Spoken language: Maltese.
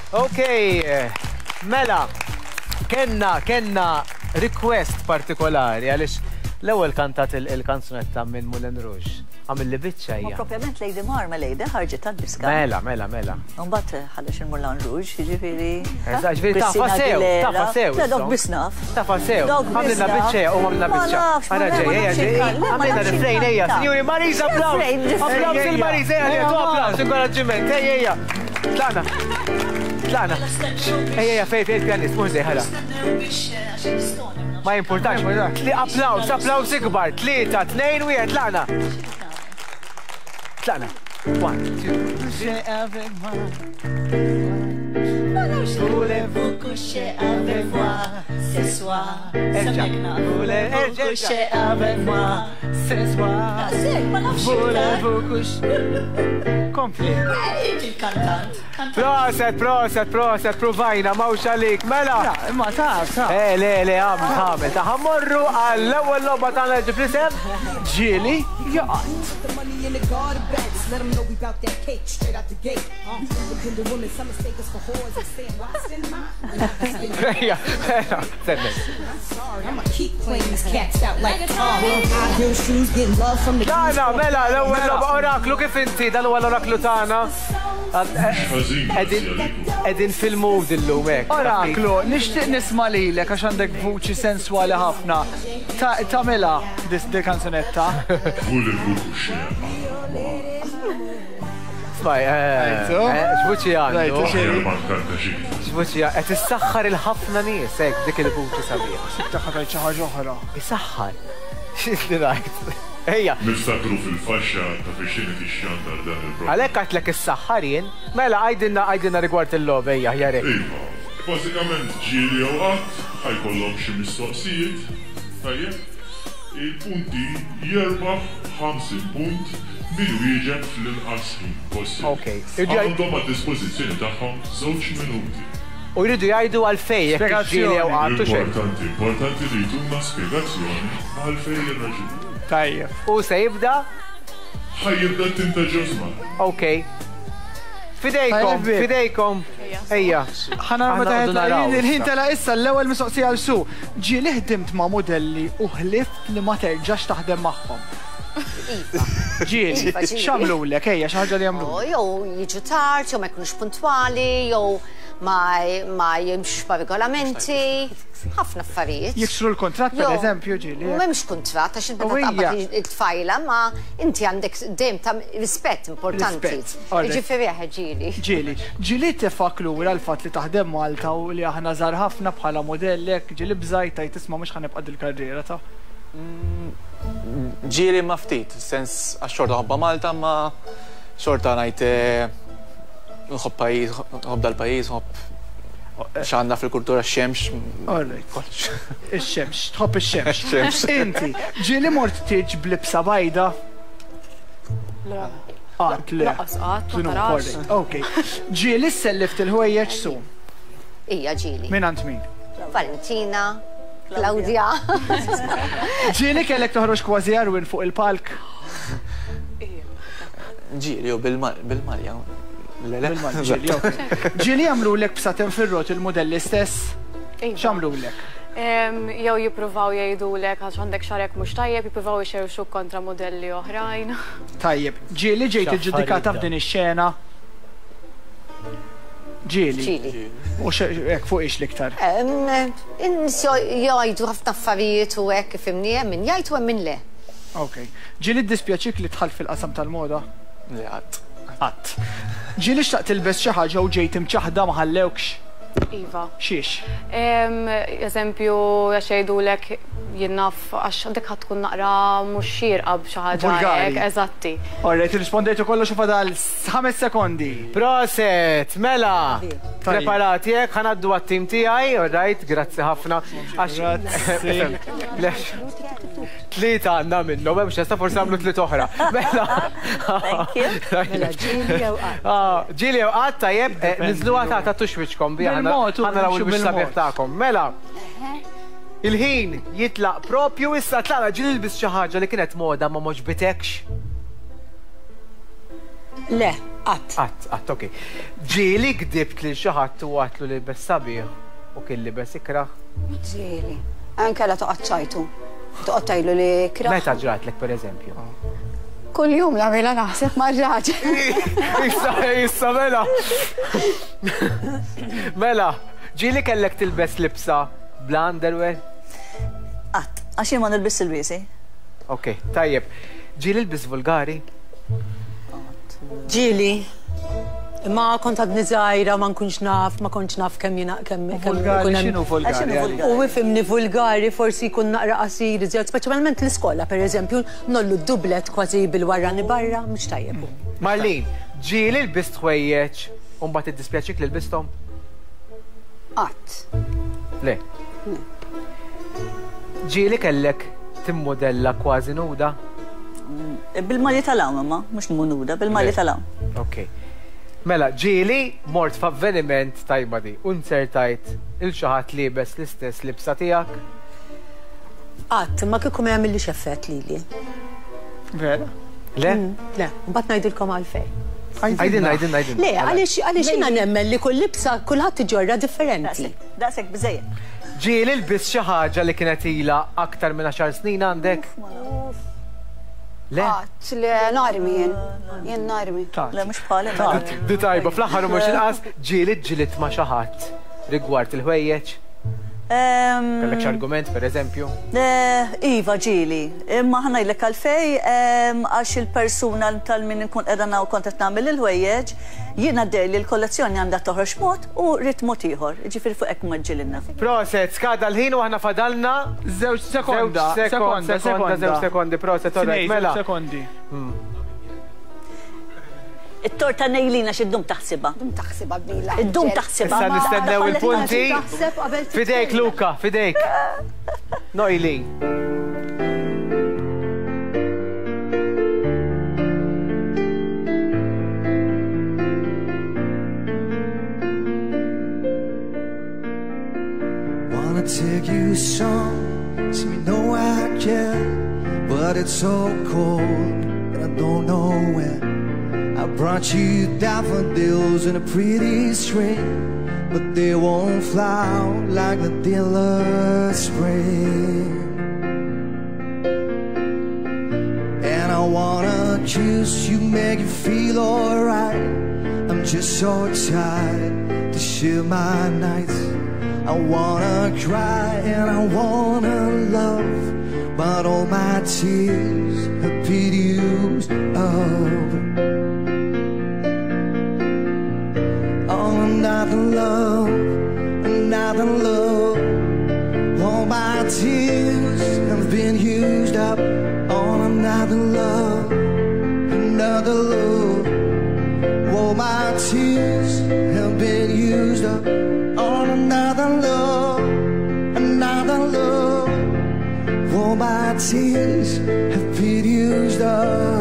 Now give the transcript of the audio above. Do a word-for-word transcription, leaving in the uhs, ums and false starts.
Okay, mela, kenna, kenna request partikolari għaliex l-ewwel kantat il-kanzunetta minn Moulin Rouge. Għamil li biċċa hija. Ma propjament Lady Marma Lady ħarġet tad-diska. Mela, mela, mela. Mbagħad ħadex il-Moulin Rouge, jiġifieri. Eżatt, ġifieri tafa sew, tafa sew. Le dok bisnaf. Tafa sew. Għamilna biċċa u għamilna biċċa. Għara ġej, ejja ġej. Għamilna rifrejn ejja. Sinjuri Marisa, applaus. Applaus il-Marisa, ejja, tu applaus, inkoraġġiment. Ejja, ejja. Tlaqna. Tlaqna. Ejja, ejja, fej, fej, pjanist, mux ħala. Ma jimportax, ma jimportax. Applaus, applaus ikbar. Tlieta, tnejn, wieħed, tlaqna. Tlaqna. One, two, three. Voulez-vous coucher avec moi ce soir? Voulez-vous coucher avec moi ce soir? Voulez-vous coucher? Kompli. Il-kantant. Proset, proset, proset, provajna, mawx għalik, mela. Ma taf, taf. Eh, le, le, għamil, għamil. Taħammorru għall-ewwel logħba tagħna ġifrisem. Ġieli jaqgħod. Let them know we bout that cake straight out the gate. Uh, independent women, some mistake us for whores and saying, what's in my? Ejja, ejja, sennek. Sorry, I'ma keep playing these cats out like Tom. High heel shoes, getting love from the Tana, mela, l-ewwel logħba oraklu kif inti, dal-ewwel oraklu tagħna. Edin fil-mood illum hekk. Oraklu, nixtieq nisma' lilek għax għandek vuċi senswali ħafna. Tagħmilha di kanzunetta. Smaj, xbuċi għandu. Xbuċi għandu. Għet issaxħar il-ħafna nies, hekk dik il-vuċi sabiħ. Sibtaħħar għal xi ħaġa oħra. Isaxħar. X'isli rajt. Ejja. Niftakru fil-faxxa ta' fixxini tix-xandar dan il-program. Għalhekk għatlek is-saħħarin, mela għajdilna għajdilna rigward il-logħba ejja ħjarek. Iva, bażikament ġieli jew qatt ħajkollhom xi mistoqsijiet, tajjeb, il-punti jerbaħ ħamsin punt min wieġeb fl-inqas ħin possibbli. Okay. Għandhom għad-dispożizzjoni tagħhom żewġ minuti. U jridu jgħidu għalfej jekk ġieli jew qatt u xejn. Importanti, importanti li jtuna spjegazzjoni għalfej ir-raġuni. Tajjeb. U se jibda? Ħajjibda tinta ġosma. Okay. Fidejkom, fidejkom. Ejja. Ħana il-ħin tela issa l-ewwel mistoqsija għal su. Ġieli ħdimt ma' modelli u ħlift li ma terġax taħdem magħhom. Ġieli, x'għamlulek ejja xi ħaġa li jagħmlu. Jew jiġu tard, jew ma jkunux puntwali, jew ma jimxux pa' regolamenti, ħafna affarijiet. Jiksru l-kontratt pereżempju ġieli. M'hemmx kuntratt għax inti taqbad it-tfajla ma inti għandek dejjem ta' rispett importanti. Jiġifieri ġieli. Ġieli, ġieli tifak lura l-fatt li taħdem Malta u li aħna żgħar ħafna bħala modellek, ġieli bżajt tajt tisma' mhux ħanibqa' il-karriera ta'. Ġieli ma ftit, sens għax-xorta ħobba Malta ma xorta ngħid nħobb pajjiż, nħobb dal-pajjiż, nħobb x'għandna fil-kultura x-xemx. Ix-xemx, tħobb ix-xemx. Inti, ġieli mort tiġ blibsa bajda? Le. Qatt le. Laqas qatt, ma tarax. Okej. Ġieli sellift il-ħwejjeġ su? Ija ġieli. Min għand min? Valentina, Claudia. Ġieli kellek toħroġ kważi Arwin fuq il-palk? Ġieli u bil-Malja. Ġieli jagħmlulek b'saten fir-rot il-modelli stess? X'għamlulek? Jew jippruvaw jgħidulek għax għandek xarek mhux tajjeb, jippruvaw ixerxu kontra modelli oħrajn. Tajjeb, ġieli ġejt iġġudikata f'din ix-xena? Ġieli. U hekk fuq ix l-iktar? In-nies jgħidu ħafna affarijiet u hekk ifhimni hemm min jgħid u hemm min le. Okej. Ġieli ddispjaċik li dħalt fil-qasam tal-moda? Le qatt. Qatt. Ġieli xtaqt tilbes xi ħaġa u ġejt imċaħda ma ħallewkx? Iva. Xiex? Eżempju, għax jgħidulek jinnaf għax dik ħad tkun naqra mhux xierqa b'xi ħaġa hekk, eżatti. Orrejt irrispondejtu kollox u fadal ħames sekondi. Proset, mela! Preparati hekk ħanaddu għat-tim tiegħi, orrejt, grazzi ħafna. Tlieta għandna minnhom, hemm x'esta forsi għamlu tliet oħra. Mela. Ġieli jew qatt tajjeb, niżluha ta' ta' tuxwiċkom biha ħana raw il-biex sabiħ tagħkom. Mela. Il-ħin jitlaq propju issa tlaqna ġieli ilbis xi ħaġa li kienet moda ma moġbitekx. Le, qatt. Qatt, qatt, okej. Ġieli gdibt li xi ħadd u għatlu li libes sabiħ u kien libes ikraħ? Ġieli. Anke la toqgħod ċajtu. Toqgħod tajlu li ikraħ. Meta ġratlek pereżempju? Kull jum nagħmilha naħseb ma' raġel. Issa, issa, mela. Mela, ġieli kellek tilbes libsa bla underwear? Qatt, għax jien ma nilbis il-wiesi. Ok, tajjeb. Ġieli l-bis vulgari? Ġieli, ma kont għadni zaħira, ma nkunx naf, ma konx naf kemm jina kemm. Vulgari, xinu vulgari? U ifimni vulgari, forsi kun naqra qasir, iżjed, speċjalment l-iskola, per eżempju, nollu dublet kważi bil-warrani barra, mhux tajjeb. Marlin, ġieli l-bis tħwejjeġ u mbagħad iddispjaċik li l-bistom? Qatt. Le. Ġieli kellek timmodella kważi nuda? Bil-mali tal-għam, ma, mux nuda, bil-mali tal-għam. Ok. Mela, ġieli mort f'avveniment tajba di, unsertajt il-xaħat libes l-istess libsa tijak? Qatt, ma kieku ma jagħmilli xeffett lili. Vera? Le? Le, mbagħad ngħidilkom għalfejn. Għajdin, għajdin, għajdin. Le, għaliex jiena nemmen li kull libsa kulħadd iġorra differenti. Daqshekk biżejjed. Ġieli l-bis xi ħaġa li kienet ilha aktar minn għaxar snin għandek? Le? Qatt, le, narmi jien. Jien narmi. Le, mhux bħali. Di tajba, fl-aħħar mhux inqas ġieli ġilit ma' xi ħadd rigward il-ħwejjeġ? Kellek x'argument, pereżempju? Iva ġieli, imma ħanajdlek għalfej għax il-persuna tal-min nkun qiegħda naw kont qed nagħmel il-ħwejjeġ, jiena dejli l-kollezzjoni għandha toħroġ mod u rid mod ieħor, jiġifieri fuq hekk ma ġielilna. Proset, skada l-ħin u aħna fadalna żewġ sekonda, sekonda, sekonda, żewġ sekondi, proset, mela. Sekondi. it-torta nejlina x'id-dum taħsibha. Dum taħsibha bila. Id-dum taħsibha. Issa nistennew il-punti. Fidejk, Luka, fidejk. Nojli. Wanna take you some, so you know I care, but it's so cold and I don't know when. I brought you daffodils in a pretty string, but they won't fly out like the deal of spring. And I wanna kiss you, make you feel alright. I'm just so tired to share my nights. I wanna cry and I wanna love, but all my tears have been used up. Another love, another love. All my tears have been used up on another love, another love. All my tears have been used up on another love, another love. All my tears have been used up.